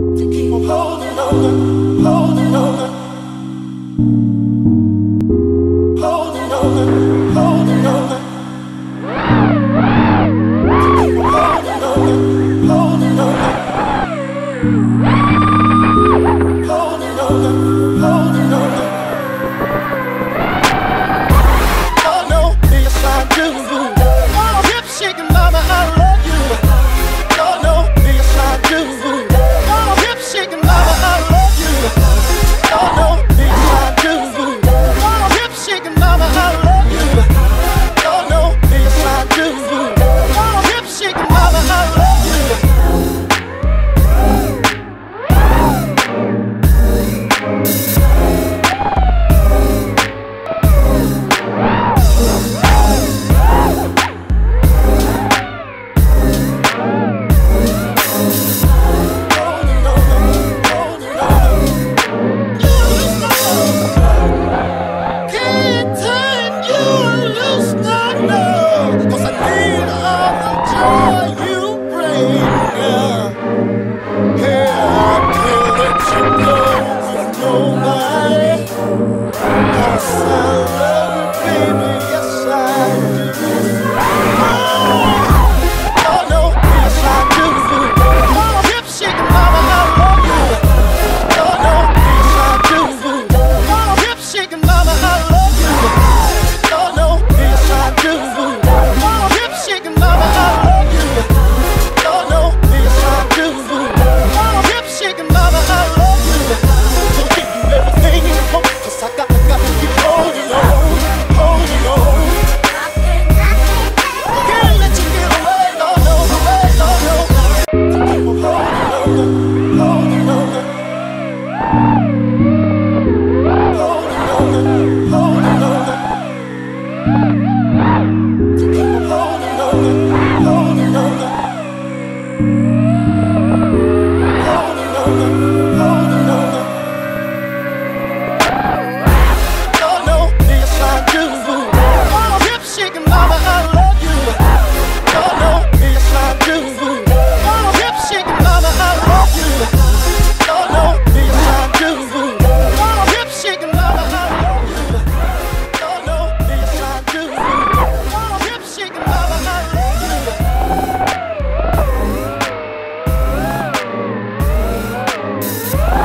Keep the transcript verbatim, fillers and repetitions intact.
to keep on holding on, holding on, holding on, holding on, to keep on holding on, holding on, holding on, holding on. Oh no, yes I do. Oh, hip shaking mama, I love you. Oh no, yes I do. Oh, hip shaking mama, I love you. Oh no, yes I do. Oh, hip shaking mama, I love you. Oh no, yes I do. Oh, hip shaking mama, I love you. Bye.